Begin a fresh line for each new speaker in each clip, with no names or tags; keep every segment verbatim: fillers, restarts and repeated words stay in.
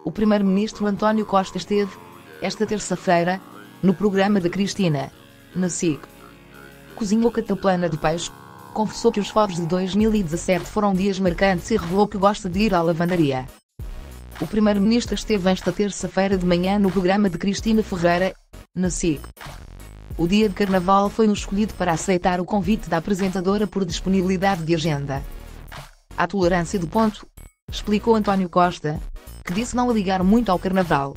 O primeiro-ministro António Costa esteve, esta terça-feira, no programa da Cristina, na S I C. Cozinhou cataplana de peixe, confessou que os fogos de dois mil e dezassete foram dias marcantes e revelou que gosta de ir à lavandaria. O primeiro-ministro esteve esta terça-feira de manhã no programa de Cristina Ferreira, na S I C. O dia de Carnaval foi o escolhido para aceitar o convite da apresentadora por disponibilidade de agenda. À tolerância do ponto, explicou António Costa, que disse não ligar muito ao Carnaval.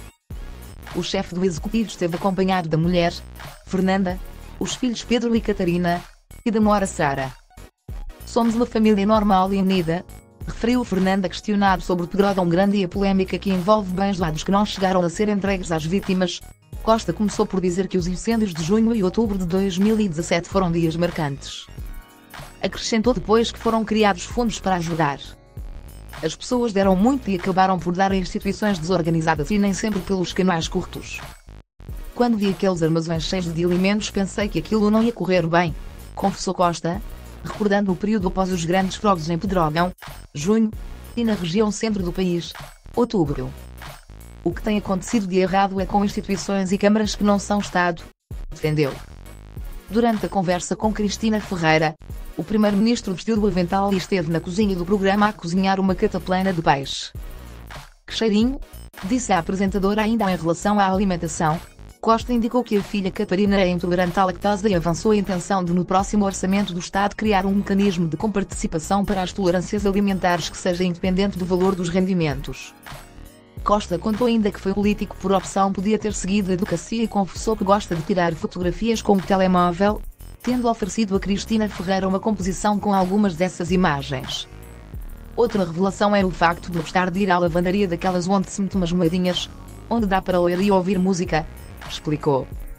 O chefe do executivo esteve acompanhado da mulher, Fernanda, os filhos Pedro e Catarina, e da nora Sara. Somos uma família normal e unida, referiu Fernanda questionado sobre o Pedrógão Grande e a polémica que envolve bens doados que não chegaram a ser entregues às vítimas. Costa começou por dizer que os incêndios de junho e outubro de dois mil e dezassete foram dias marcantes. Acrescentou depois que foram criados fundos para ajudar. As pessoas deram muito e acabaram por dar a instituições desorganizadas e nem sempre pelos canais curtos. Quando vi aqueles armazéns cheios de alimentos pensei que aquilo não ia correr bem, confessou Costa, recordando o período após os grandes fogos em Pedrógão, junho, e na região centro do país, outubro. O que tem acontecido de errado é com instituições e câmaras que não são Estado, defendeu. Durante a conversa com Cristina Ferreira, o primeiro-ministro vestiu o avental e esteve na cozinha do programa a cozinhar uma cataplana de peixe. Que cheirinho, disse a apresentadora. Ainda em relação à alimentação, Costa indicou que a filha Catarina é intolerante à lactose e avançou a intenção de no próximo orçamento do Estado criar um mecanismo de comparticipação para as tolerâncias alimentares que seja independente do valor dos rendimentos. Costa contou ainda que foi político por opção, podia ter seguido a advocacia e confessou que gosta de tirar fotografias com o telemóvel, tendo oferecido a Cristina Ferreira uma composição com algumas dessas imagens. Outra revelação é o facto de gostar de ir à lavandaria daquelas onde se mete umas moedinhas, onde dá para ler e ouvir música, explicou.